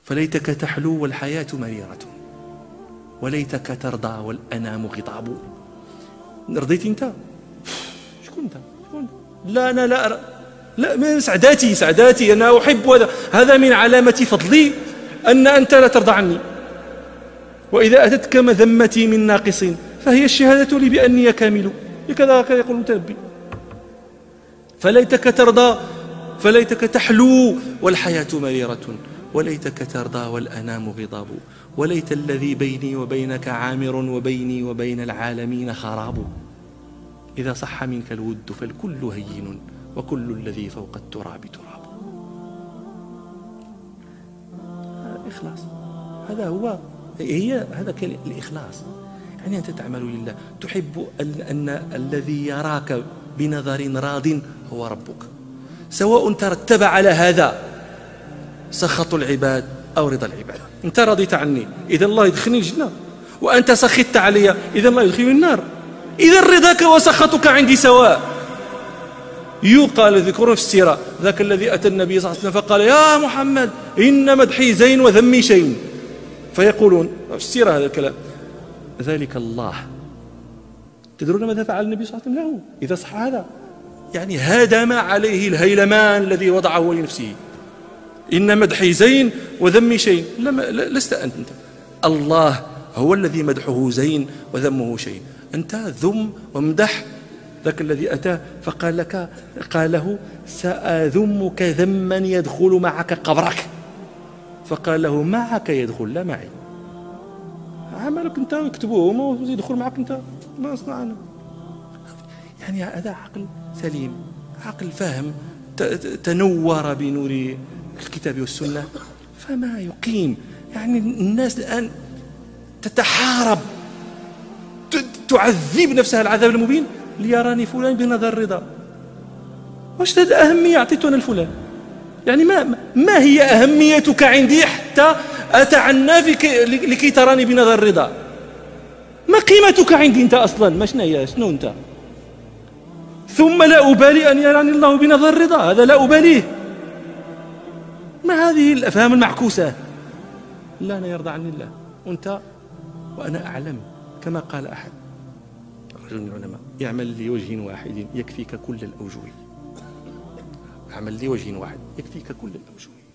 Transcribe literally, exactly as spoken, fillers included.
فليتك تحلو والحياة مريرة، وليتك ترضى والأنام غضاب. رضيت أنت؟ شكون أنت؟ شكون أنت؟ لا أنا لا أرى. لا من سعداتي سعداتي أنا أحب هذا، هذا من علامة فضلي أن أنت لا ترضى عني. وإذا أتتك مذمتي من ناقص فهي الشهادة لي بأني كامل، هكذا يقول المتنبي. فليتك ترضى، فليتك تحلو والحياة مريرة، وليتك ترضى والأنام غضاب. وليت الذي بيني وبينك عامر، وبيني وبين العالمين خراب. إذا صح منك الود فالكل هين، وكل الذي فوق التراب تراب. إخلاص، هذا هو، هي هذا الإخلاص. يعني أنت تعمل لله، تحب أن, أن الذي يراك بنظر راض هو ربك، سواء ترتب على هذا سخط العباد أو رضا العباد. أنت رضيت عني إذا الله يدخلني الجنة، وأنت سخطت علي إذا الله يدخلني النار. إذا رضاك وسخطك عندي سواء. يقال ذكر في السيرة ذاك الذي أتى النبي صلى الله عليه وسلم فقال يا محمد إن مدحي زين وذمي شين، فيقولون في السيرة هذا الكلام ذلك الله. تدرون ماذا فعل النبي صلى الله عليه وسلم له إذا صح هذا؟ يعني هدم عليه الهيلمان الذي وضعه لنفسه. إن مدحي زين وذمي شين. لست أنت, أنت الله هو الذي مدحه زين وذمه شين. أنت ذم ومدح ذاك الذي أتى فقال لك، قال له سأذمك ذما يدخل معك قبرك، فقال له معك يدخل لا معي. عملك أنت يكتبوه هما يدخل معك أنت، ما أصنع أنا. يعني هذا عقل سليم، عقل فاهم، تنور بنور الكتاب والسنة، فما يقيم. يعني الناس الآن تتحارب، تعذب نفسها العذاب المبين ليراني فلان بنظر الرضا. واش هذه أهمية أعطيتنا الفلان؟ يعني ما ما هي أهميتك عندي حتى أتعنى فيك لكي تراني بنظر الرضا؟ ما قيمتك عندي أنت أصلا؟ ما شنو هي؟ شنو أنت؟ ثم لا أبالي أن يراني الله بنظر الرضا، هذا لا أباليه. ما هذه الأفهام المعكوسة؟ لا أنا يرضى عني الله وأنت وأنا أعلم. كما قال أحد رجل من العلماء يعمل لوجه واحد يكفيك كل الأوجه. اعمل لوجه واحد يكفيك كل الأوجه.